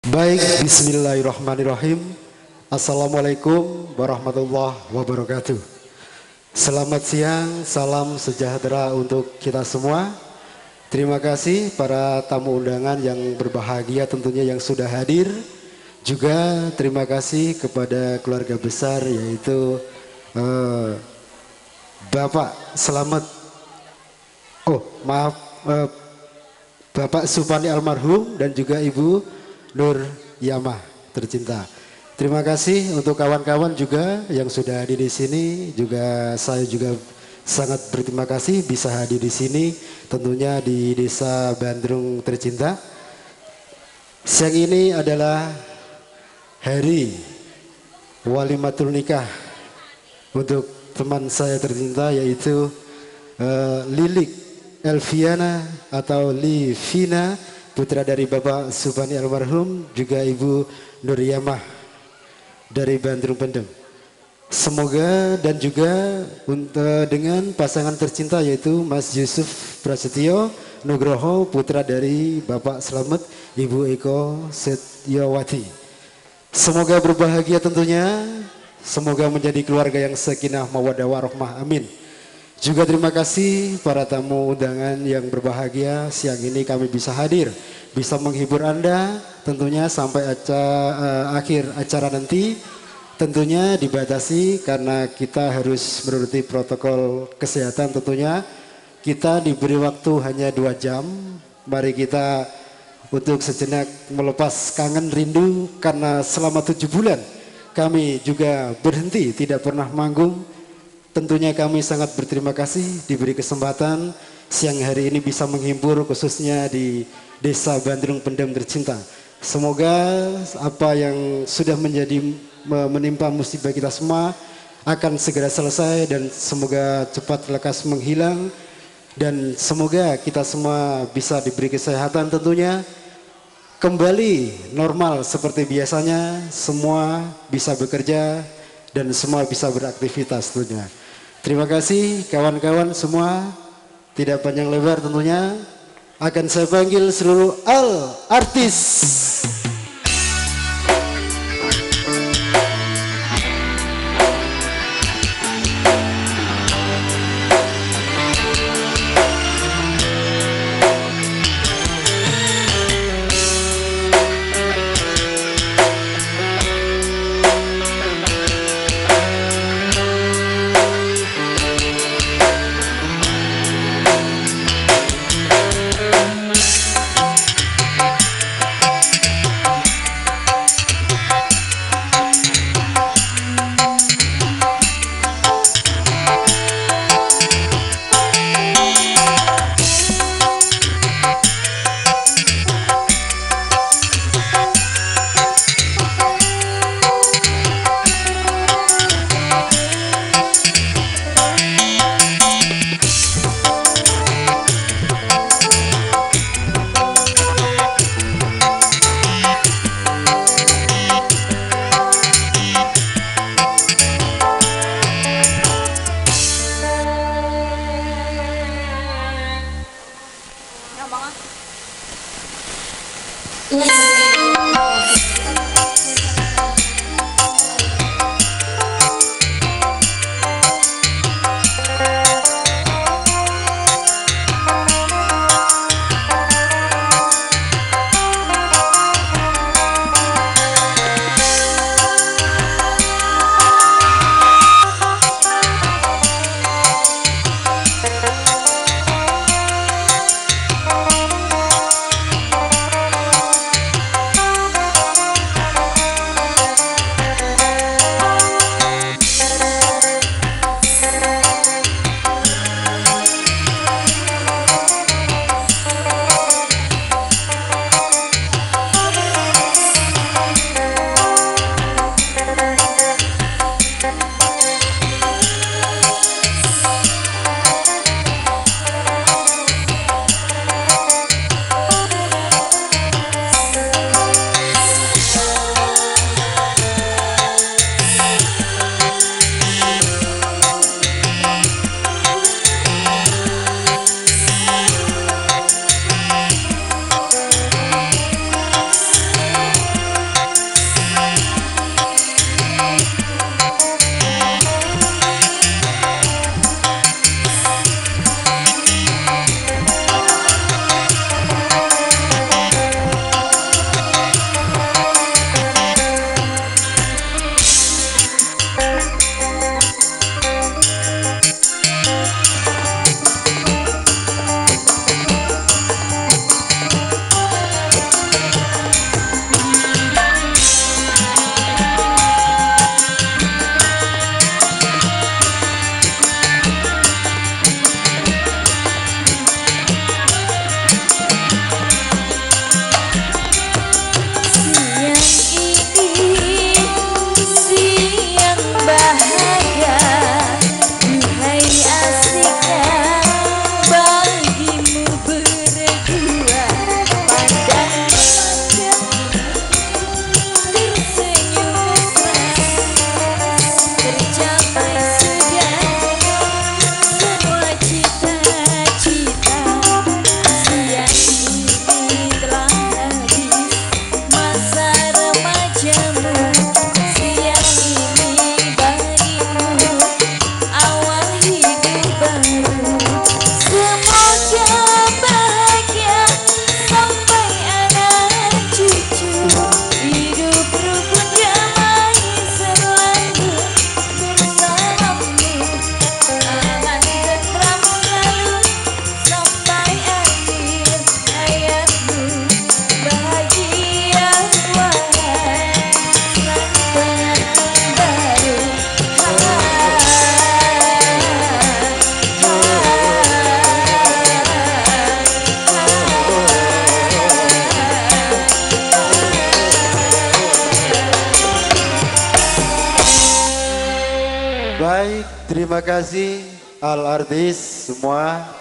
Baik, bismillahirrahmanirrahim. Assalamualaikum warahmatullahi wabarakatuh. Selamat siang, salam sejahtera untuk kita semua. Terima kasih para tamu undangan yang berbahagia tentunya yang sudah hadir. Juga terima kasih kepada keluarga besar yaitu Bapak Selamat. Bapak Supani almarhum dan juga Ibu Nur Yamah tercinta. Terima kasih untuk kawan-kawan juga yang sudah hadir di sini. Juga saya juga sangat berterima kasih bisa hadir di sini, tentunya di Desa Bandrung tercinta. Siang ini adalah hari walimatul nikah untuk teman saya tercinta yaitu Lilik Elviana atau Livina, putra dari Bapak Supani almarhum, juga Ibu Nur Yamah dari Bandrung Pendem. Semoga dan juga dengan pasangan tercinta yaitu Mas Yusuf Prasetyo Nugroho, putra dari Bapak Slamet Ibu Eko Setyawati. Semoga berbahagia tentunya, semoga menjadi keluarga yang sakinah mawaddah warahmah, amin. Juga terima kasih para tamu undangan yang berbahagia. Siang ini kami bisa hadir, bisa menghibur Anda tentunya sampai akhir acara nanti. Tentunya dibatasi karena kita harus menuruti protokol kesehatan tentunya. Kita diberi waktu hanya 2 jam. Mari kita untuk sejenak melepas kangen rindu karena selama 7 bulan kami juga berhenti tidak pernah manggung. Tentunya kami sangat berterima kasih diberi kesempatan siang hari ini bisa menghibur khususnya di Desa Bandrung Pendem tercinta. Semoga apa yang sudah menimpa musibah kita semua akan segera selesai dan semoga cepat lekas menghilang, dan semoga kita semua bisa diberi kesehatan tentunya, kembali normal seperti biasanya, semua bisa bekerja dan semua bisa beraktivitas tentunya. Terima kasih kawan-kawan semua. Tidak panjang lebar tentunya akan saya panggil seluruh artis. Baik, terima kasih al artis semua.